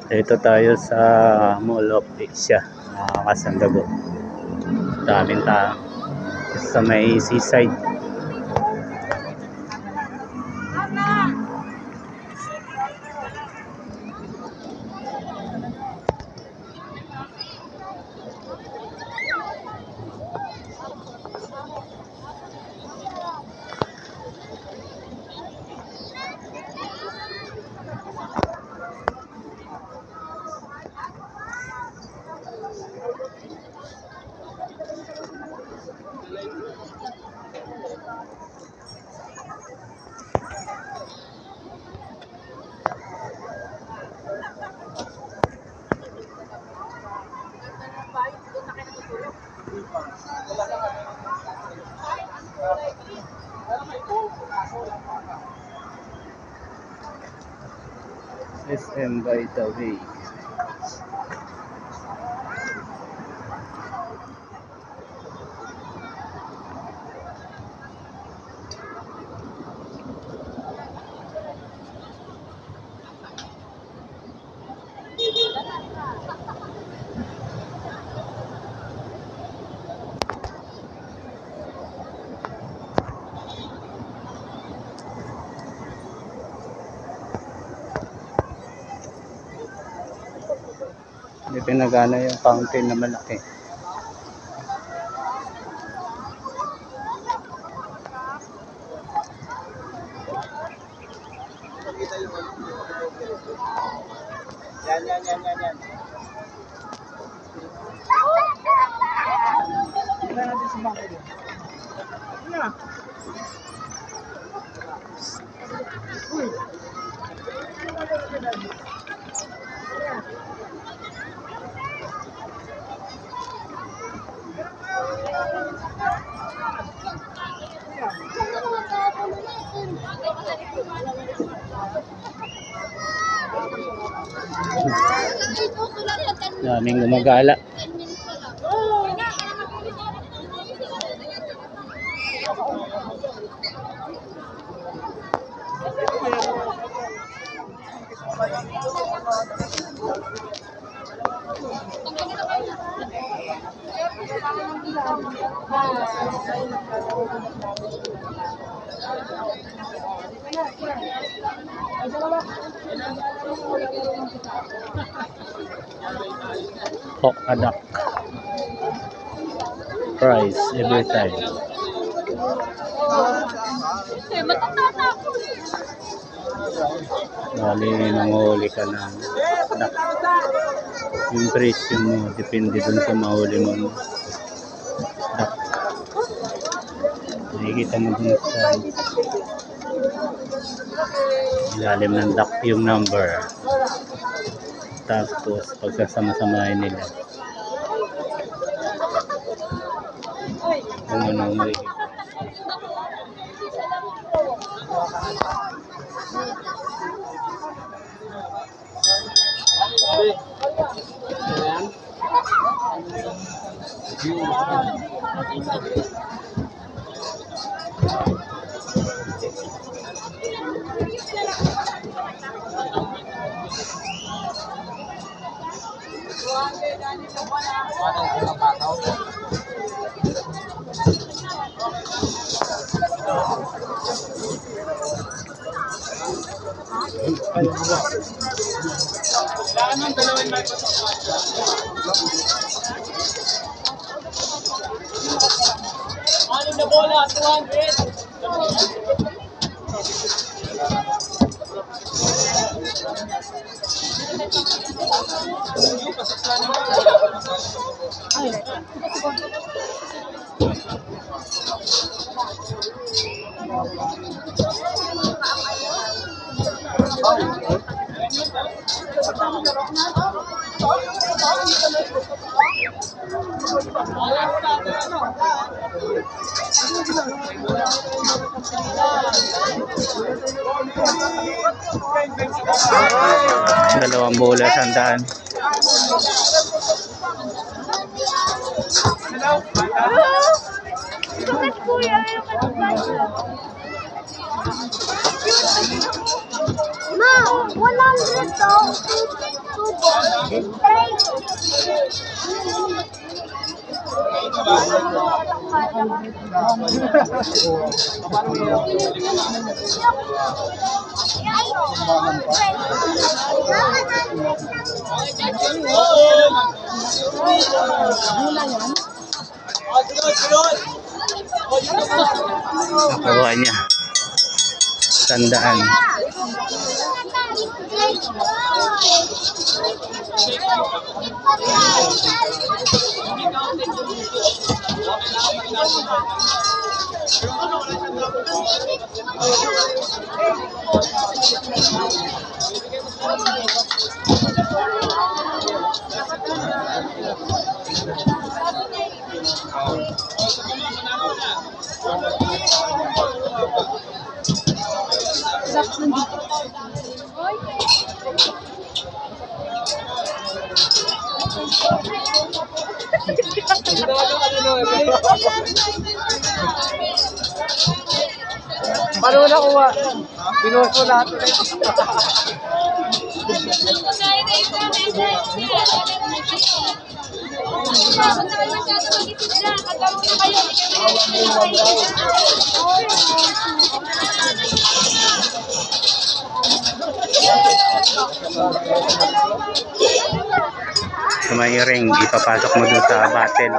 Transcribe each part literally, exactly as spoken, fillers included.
Dito tayo sa Mall of Asia, mga kasandago. Daming tao sa may seaside. S M by the way. May pinagana yung fountain na malaki. Yan, yan, yan, yan, yan. Tignan natin si Maki din. Ano? Uy! Daming gumagala. Hoka duck price every time. Bali, nanguhuli ka ng duck. Yung presyo mo depende dun sa mahuli mo duck. Nakikita mo dun sa ilalim ng duck yung number. Tapos pagsasama-samahin nila kung anong makikita. Kailangan ng dalawin na ito. Ano na bola? two hundred. Dalawang bola, sandaan. Ma, one hundred daw. Nakuha niya. Tandaan. Paano na kuha? Pinuha ko lahat ulit. So may ring, ipapasok mo dun sa battle.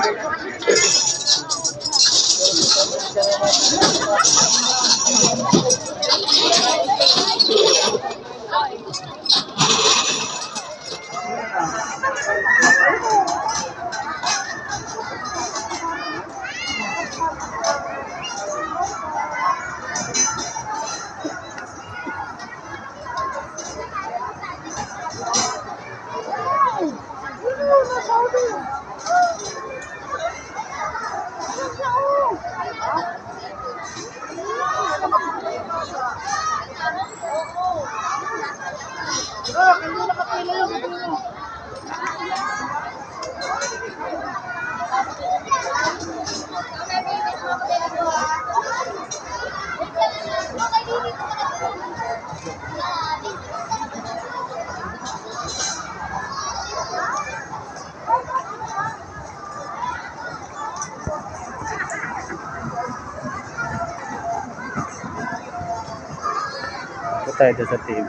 Ito tayo doon sa team.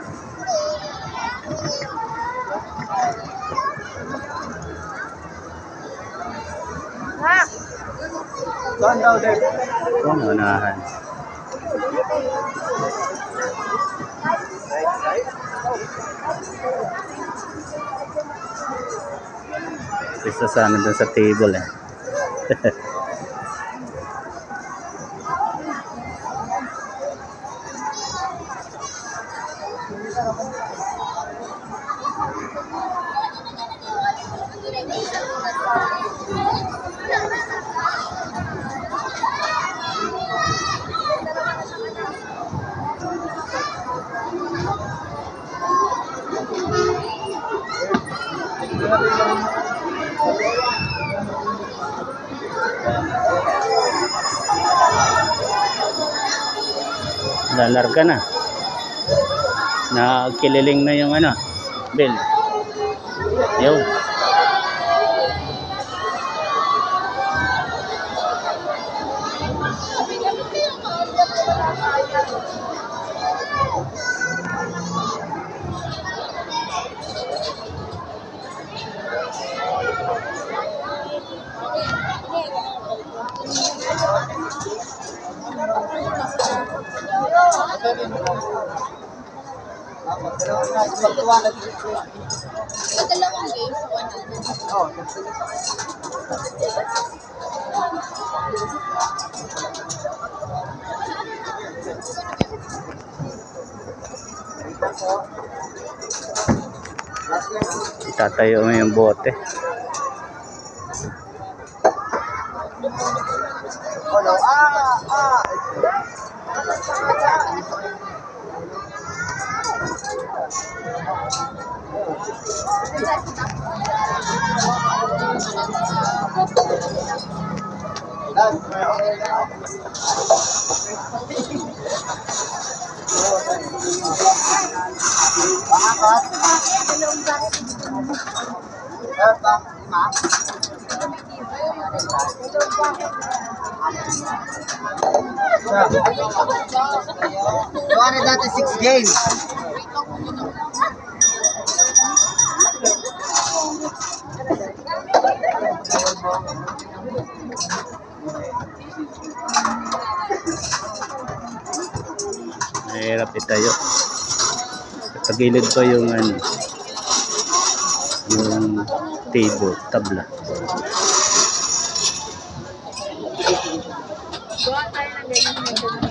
Saan daw, Dave? Ito, manahan. Isa sana doon sa table eh. Lalarga na. Nakakililing na yung ano, bell. Yun. Dalawang games sa one hundred. Oo. Tatayo mo yung bote. Oh no. Ah! Ah! Dad. Ano dati six games. Mahirap itayo. Pagilid pa yung ano, yung table, tabla. Gawa tayo ng ganyan medyo na.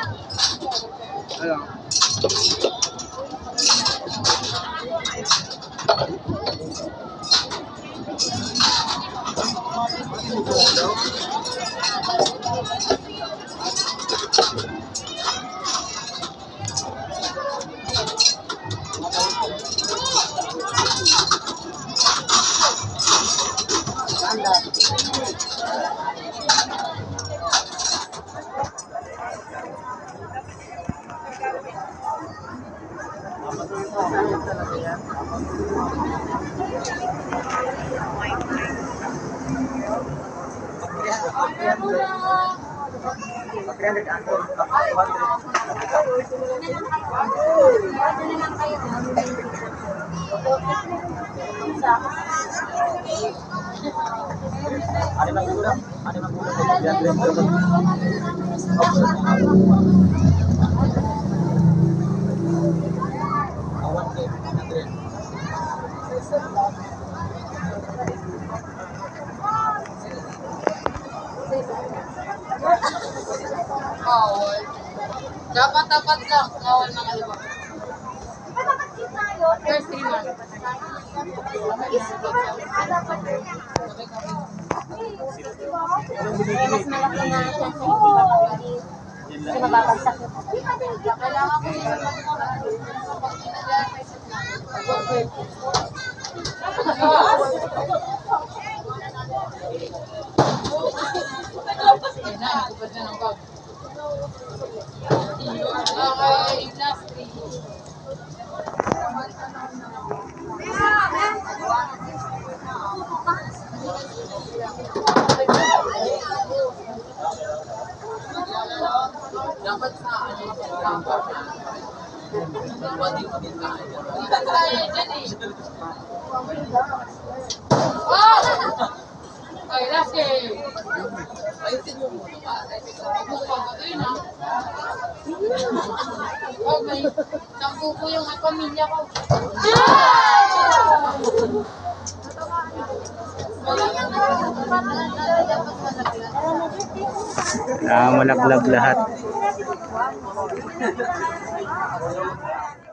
Bawal. Dapat tapat lang. Bawal mga iba. First three months. Mas malaki na siya sa hindi mapapagin. Kasi mababagsak na po. Kailangan ko yung okay, last three. Dapat sa ano tayo dyan eh. Oh! Ay, last game. Ayusin mo muna. Ayun ah. Okay. Nakupo yung pamilya ko. Ah, malaglag lahat.